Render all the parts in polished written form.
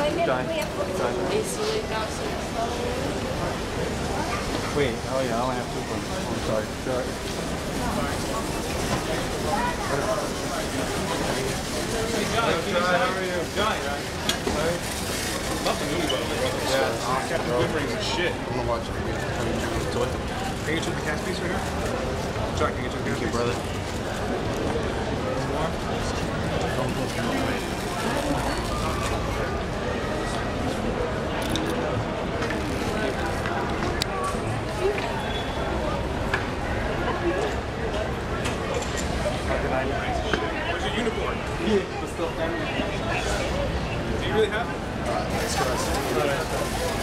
Wait, oh yeah, I only have 2 points. Oh, I'm sorry. Sure. Hey, John, how are you? John, love the movie, by the way. Yeah, Captain Boomerang is shit. I'm gonna watch it again. Can you get you the cast piece right here? John, can you get you the cast piece? Brother. Where's your unicorn? Yeah, but still family. Do you really have it? Thanks, guys.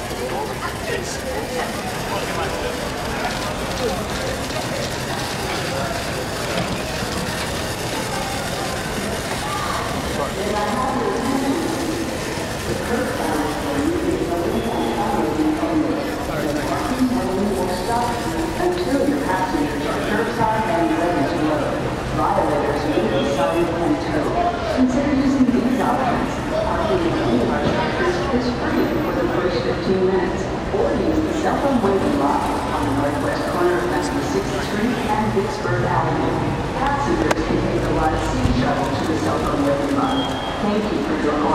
Until your passengers are curbside and ready to load. Violators may be cited and towed. Consider using these options. Parking in any of our structures is free for the first 15 minutes. Or use the cell phone waiting lot on the northwest corner of 96th Street and Vicksburg Avenue. Passengers can take the Lot C shuttle to the cell phone waiting lot. Thank you for your